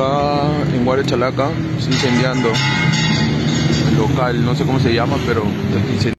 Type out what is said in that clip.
Acá en Guarachalaca está incendiando el local, no sé cómo se llama, pero está incendiando.